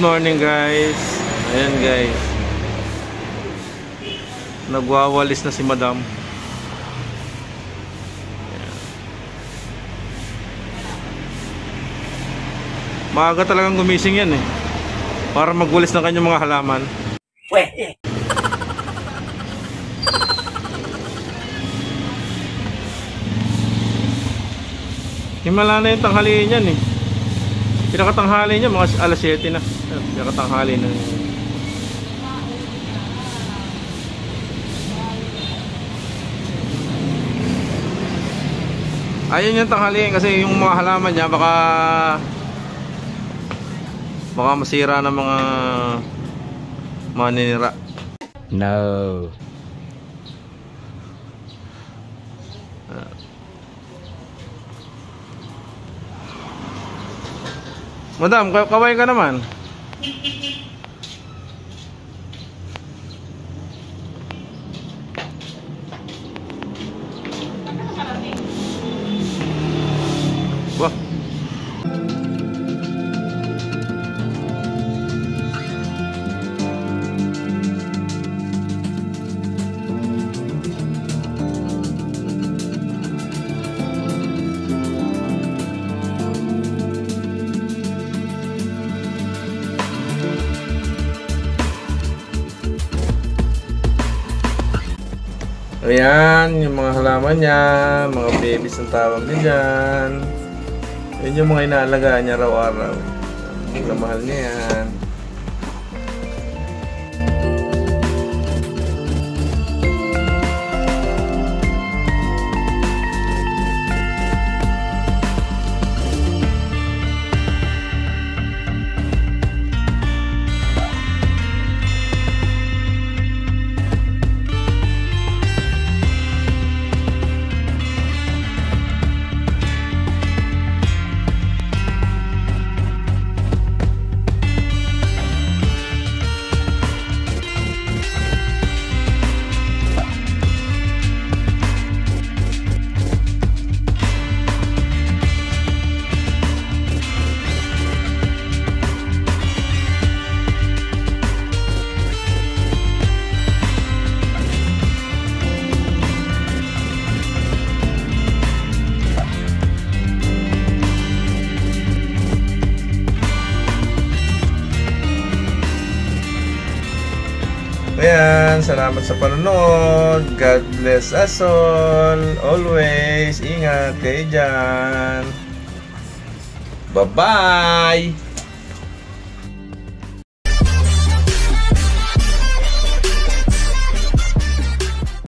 morning guys. Ayan guys, nagwawalis na si madam. Maaga talagang gumising yan para magwalis ng kanyang mga halaman. Himala na yung tanghaliin yan Pinakatanghali niya mga alas 7 na. Pinakatanghali na. Ayun yung tanghaliin kasi yung mga halaman niya baka masira ng mga maninira. No. Madam, kaway ka naman. Wah. Ayan, yung mga halaman niya, mga babies ang tawag niya dyan. Yun yung mga inaalagaan niya araw-araw. Mahal niya yan. Ayan, salamat sa panonood. God bless us all. Always, ingat kayo dyan. Bye-bye!